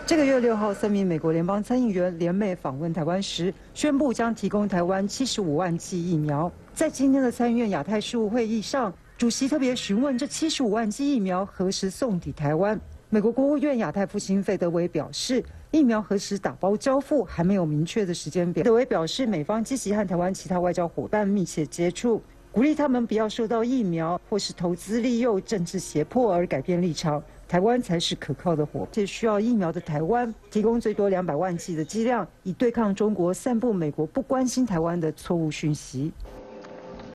这个月6号，3名美国联邦参议员联美访问台湾时，宣布将提供台湾75万剂疫苗。在今天的参议院亚太事务会议上，主席特别询问这75万剂疫苗何时送抵台湾。美国国务院亚太副卿费德维表示，疫苗何时打包交付还没有明确的时间表。费德维表示，美方积极和台湾其他外交伙伴密切接触，鼓励他们不要受到疫苗或是投资利诱、政治胁迫而改变立场。台湾才是可靠的伙伴，且需要疫苗的台湾提供最多200万剂的剂量，以对抗中国散布美国不关心台湾的错误讯息。